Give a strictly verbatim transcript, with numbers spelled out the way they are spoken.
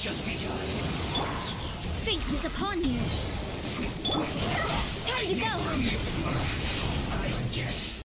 just begun. Fate is upon you. Time to go. I guess.